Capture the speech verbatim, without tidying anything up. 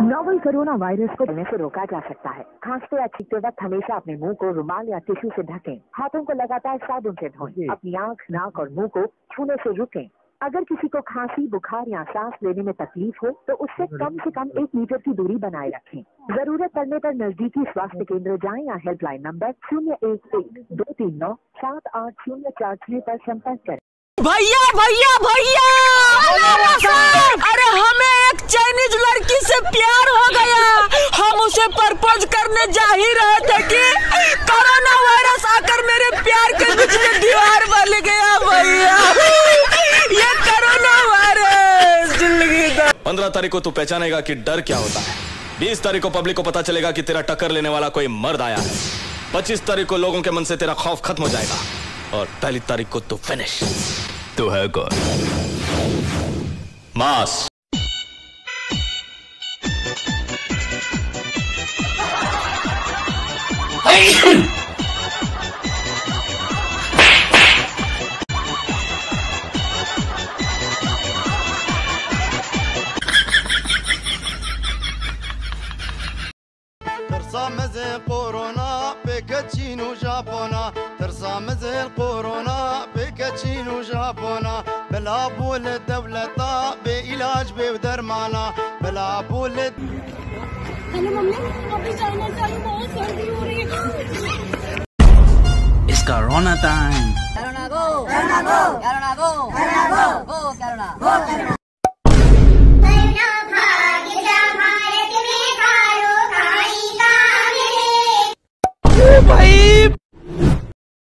Novel corona virus को होने से रोका जा सकता है। खांसते या छींकते वक्त हमेशा अपने मुंह को रुमाल या टिश्यू से ढकें। हाथों को लगातार साबुन से धोएं। अपनी आंख, नाक और मुंह को छूने से रुकें। अगर किसी को खांसी, बुखार या सांस लेने में तकलीफ हो तो उससे कम से कम एक मीटर की दूरी बनाए रखें। जरूरत पड़ने पर नजदीकी स्वास्थ्य केंद्र जाएं या हेल्पलाइन नंबर शून्य एक एक दो तीन नौ सात आठ शून्य चार छह पर संपर्क करें। भैया भैया भैया अरे हमें एक चाइनीज लड़की से प्यार हो गया। हम उसे प्रपोज करने जा ही रहे थे कि कोरोना वायरस आकर मेरे प्यार के बीच में दीवार बन गया। भैया ये कोरोना वायरस जिंदगी का। पंद्रह तारीख को तू पहचानेगा कि डर क्या होता है। बीस तारीख को पब्लिक को पता चलेगा कि तेरा टक्कर लेने वाला कोई मर्द आया है। पच्चीस तारीख को लोगों के मन से तेरा खौफ खत्म हो जाएगा और पहली तारीख को तू फिनिश। तू है कौन? मास। ترسى مزل كورونا بكتشين وجابونا ترسى مزل كورونا بكتشين وجابونا بلا بول الدولة بعلاج بدرمانا بلا بول हेलो मम्मी, अभी चाइना चालू बहुत सर्दी हो रही है। It's Corona time. Corona go. Corona go. Corona go. Corona go. Go Corona. Go Corona.